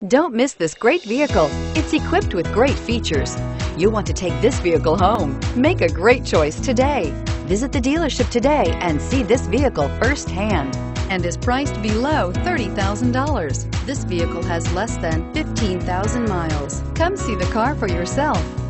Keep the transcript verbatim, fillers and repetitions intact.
Don't miss this great vehicle. It's equipped with great features. You'll want to take this vehicle home. Make a great choice today. Visit the dealership today and see this vehicle firsthand, and is priced below thirty thousand dollars. This vehicle has less than fifteen thousand miles. Come see the car for yourself.